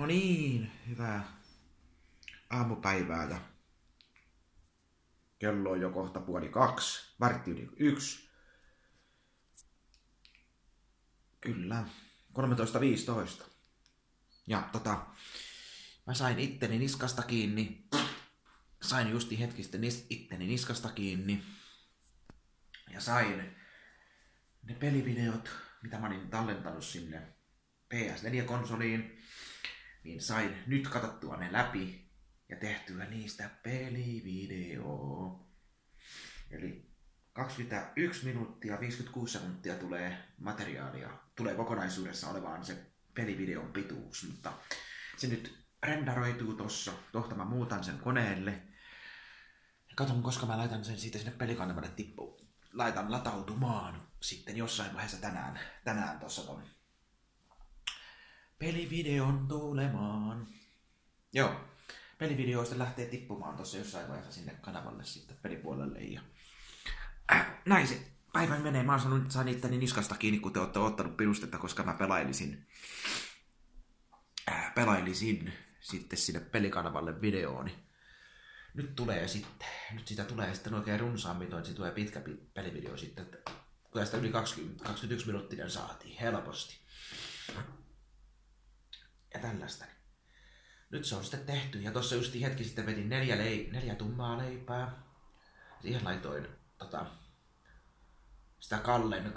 No niin, hyvää aamupäivää ja kello on jo kohta 1:30, vartti yli 1. Kyllä, 13:15. Ja mä sain itteni niskasta kiinni. Sain justi hetkistä itteni niskasta kiinni. Ja sain ne pelivideot, mitä mä olin tallentanut sinne PS4-konsoliin. Niin sain nyt katsottua ne läpi ja tehtyä niistä pelivideoa. Eli 21 minuuttia 56 sekuntia tulee materiaalia. Tulee kokonaisuudessa olevaan se pelivideon pituus, mutta se nyt renderoituu tossa. Tohta mä muutan sen koneelle. Katon, koska mä laitan sen siitä sinne pelikanavalle tippuun. Laitan latautumaan sitten jossain vaiheessa tänään tossa ton pelivideon tulemaan. Joo, pelivideoista lähtee tippumaan tossa jossain vaiheessa sinne kanavalle sitten pelipuolelle. Ja näin se päivän menee. Mä saan itteni niskasta kiinni, kun te ootte ottanut pinustetta, koska mä pelailisin sitten sinne pelikanavalle videooni. Nyt sitä tulee sitten oikein runsaammin, että se tulee pitkä pelivideo sitten. Kyllä sitä yli 21 minuuttinen saatiin helposti. Ja tällaista. Nyt se on sitten tehty. Ja tossa just hetki sitten vedin 4 tummaa leipää. Siihen laitoin sitä Kallen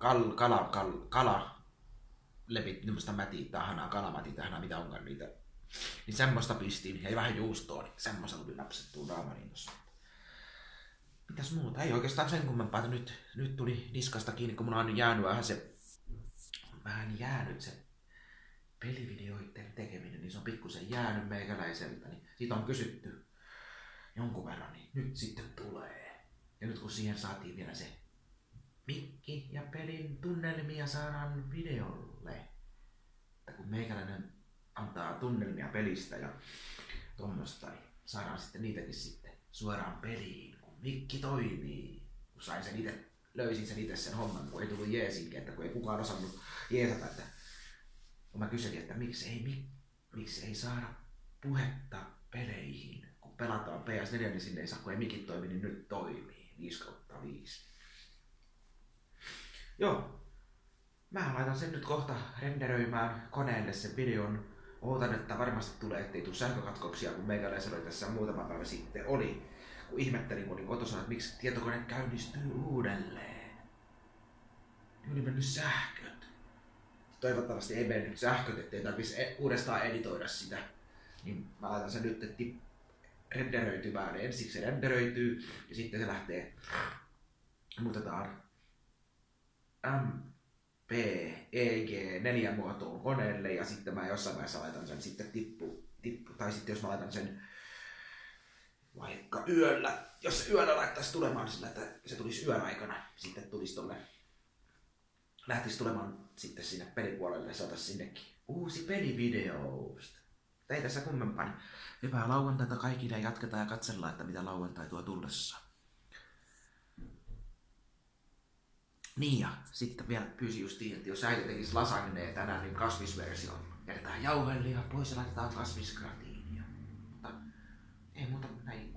kala levit, nimmasta mätitahanaa, kalamatintahanaa, mitä onkaan niitä. Niin semmoista pistiin ja vähän juustoa, niin semmoista tuli napsettua raamaniin tossa. Mitäs muuta? Ei oikeastaan sen kummempaa, nyt tuli niskasta kiinni, kun mun on jäänyt vähän jäänyt se pelivideoiden tekeminen, niin se on pikkusen jäänyt meikäläiseltä, niin siitä on kysytty jonkun verran, niin nyt sitten tulee. Ja nyt kun siihen saatiin vielä se mikki ja pelin tunnelmia saadaan videolle, että kun meikäläinen antaa tunnelmia pelistä ja tuommoista, niin saadaan sitten niitäkin sitten suoraan peliin, kun mikki toimii. Kun löysin sen itse sen homman, kun ei tullut jeesinkin, että kun ei kukaan osannut jeesata, että kun mä kyselin, että miksi ei saada puhetta peleihin, kun pelataan PS4, niin sinne ei saa, kun ei mikit toimi, niin nyt toimii 5/5. Joo, mä laitan sen nyt kohta renderöimään koneelle sen videon. Ootan, että varmasti tulee, ettei tule sähkökatkoksia, kun meikäläisellä oli tässä muutama päivä sitten oli. Kun ihmettelin, kun olin kotosana, että miksi tietokone käynnistyy uudelleen. Niin oli mennyt sähköt. Toivottavasti ei mennyt sähköt, ettei tarvitsisi uudestaan editoida sitä. Niin mä laitan sen nyt renderöitymään. Ensiksi se renderöityy ja sitten se lähtee. Muutetaan MPEG 4 muotoon koneelle ja sitten mä jossain vaiheessa laitan sen sitten tai sitten jos mä laitan sen vaikka yöllä, jos se yöllä laittaisi tulemaan sillä, että se tulisi yön aikana, sitten lähtisi tulemaan sitten sinne pelipuolelle ja saataisiin sinnekin uusi pelivideo. Ei tässä kummempaa, niin hyvää lauantaita kaikille ja jatketaan ja katsellaan, että mitä lauantai tuo tullessaan. Niin ja sitten vielä pyysin justiin, että jos äiti tekisi lasagnea tänään, niin kasvisversion. Jätetään jauhelia pois ja laitetaan kasvisgratiinia. Mutta ei muuta näin